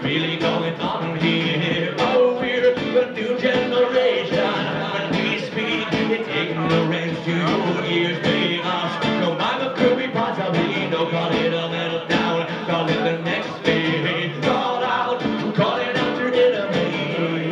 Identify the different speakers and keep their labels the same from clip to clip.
Speaker 1: really going on here? Oh, we're a new generation. When we speak, it's ignorance to your ears. They ask, no mama could we possibly know? Call it a little down, call it the next stage. Call out, call it out your enemy.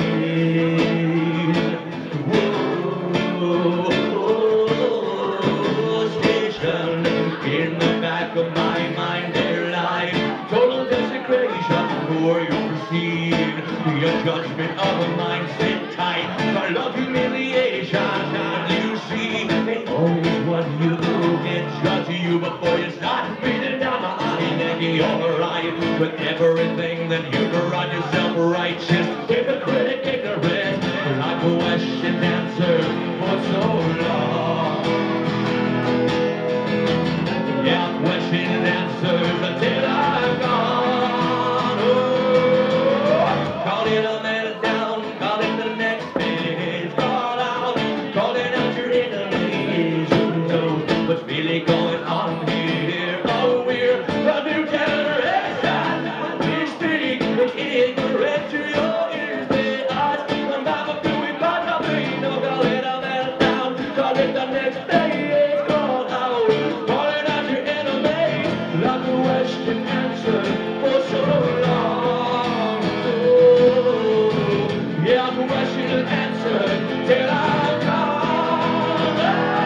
Speaker 1: Whoa, station in the back of my mind, their life, total desecration. Who are you perceived? Your judgment of a mind sit tight. I love humiliation. You see, they always want you to get judged you before you start beating down the line. And you're right with everything that you run yourself righteous. Hypocritic ignorance, I question answers for so long. Yeah, question answers until I'm gone. Oh, call it a man down, call it the next page. Call it out your enemies. Who knows what's really going on here? Oh, we're a new generation. We speak ignorant to your ears. They ask, the Bible do we find nothing? No, call it a man down, call it the next page. Call it out your enemies. Like a question answer for so long. Oh, yeah, question and answer till I'm gone.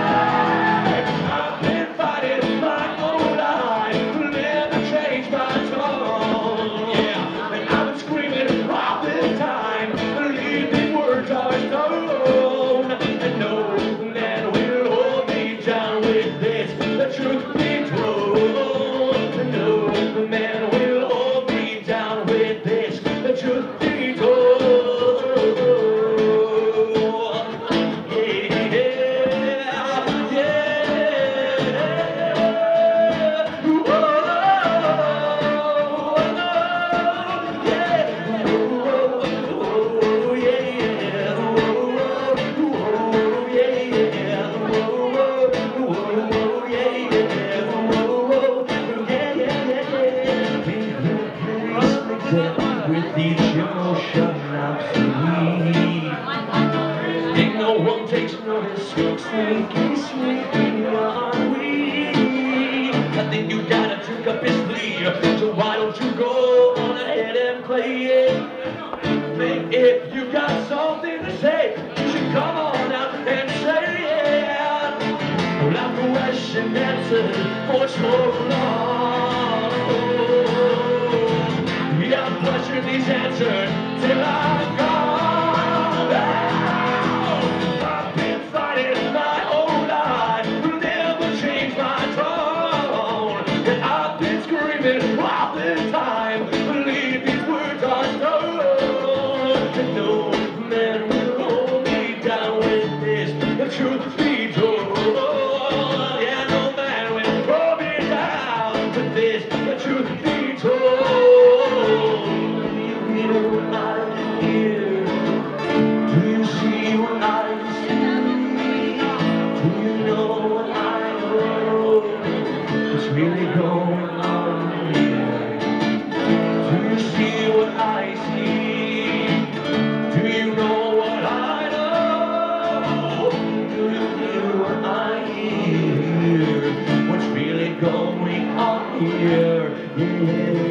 Speaker 1: I've been fighting my whole life, never changed my tone. Yeah, and I've been screaming all this time, believe these words are stone. And no man will hold me down with this, the truth be told. No man will hold me down with this, the truth be told. With each emotion I'm free. Think no one takes notice, you're sneaky are we. I think you gotta trick up his sleeve, so why don't you go on ahead and play it? If you got something to say, you should come on out and say it. Well, I've questioned answers for so long. I've questioned these answers till I'm gone. Oh, I've been fighting my whole life, will never change my tone. And I've been screaming all this time, believe these words are stone. And no man will hold me down with this, the truth be told. Yeah, no man will hold me down with this, the truth be told. Really going on here? Do you see what I see? Do you know what I know? Do you hear what I hear? What's really going on here? Yeah.